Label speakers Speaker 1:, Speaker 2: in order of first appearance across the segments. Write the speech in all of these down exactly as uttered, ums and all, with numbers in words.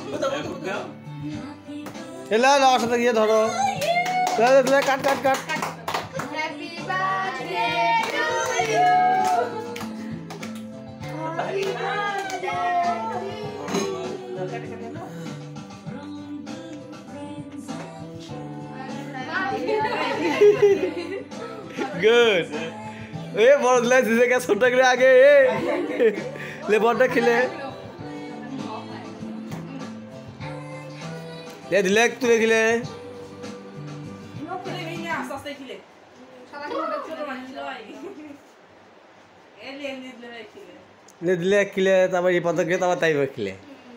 Speaker 1: এলা আমার সাথে গিয়ে ধরো কাট কাট কাট गुड ए बड़ ले जिसे क्या छोटा करे आगे ए ले बड़ा खिले ले दिले तू ले खिले नो खिले नहीं है आस्ते आस्ते खिले सारा के मोटे छोटे मान खिलो आई ए ले ले दिले खिले ले दिले खिले तब ये पता के तब ताई खिले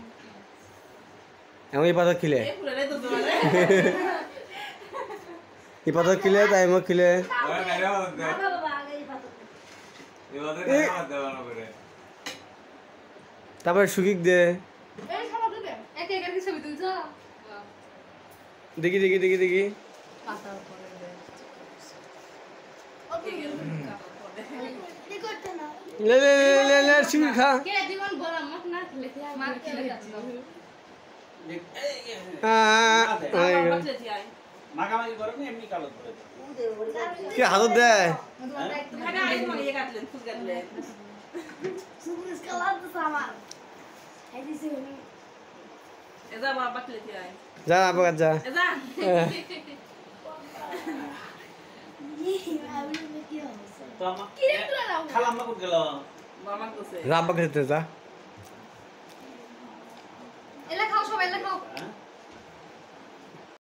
Speaker 1: हम ये पता खिले ए पूरा ले तो तुम्हारे ये पता खिले ताई में खिले তারপর সুকিক দে দেখি দেখি দেখি দেখি ले ले ले ले ले सुकिक खा
Speaker 2: মাখামাখি করে না এমনি কালো করে
Speaker 1: কি হাত দে
Speaker 2: খানা আইস মানে ইয়ে কাটলেন ফুল কাটলেন
Speaker 3: সুগুস কালার তো সামান এই দিছে
Speaker 2: এজা বাবা বাকলে কি আই
Speaker 1: যা আবার যা
Speaker 2: এজা তো আমা
Speaker 3: কি রে তোরা নাও
Speaker 2: খালাম্মা কই গেল মামা কইছে
Speaker 1: রাব্বা খেতে যা
Speaker 3: এলা খাও সবাই এলা খাও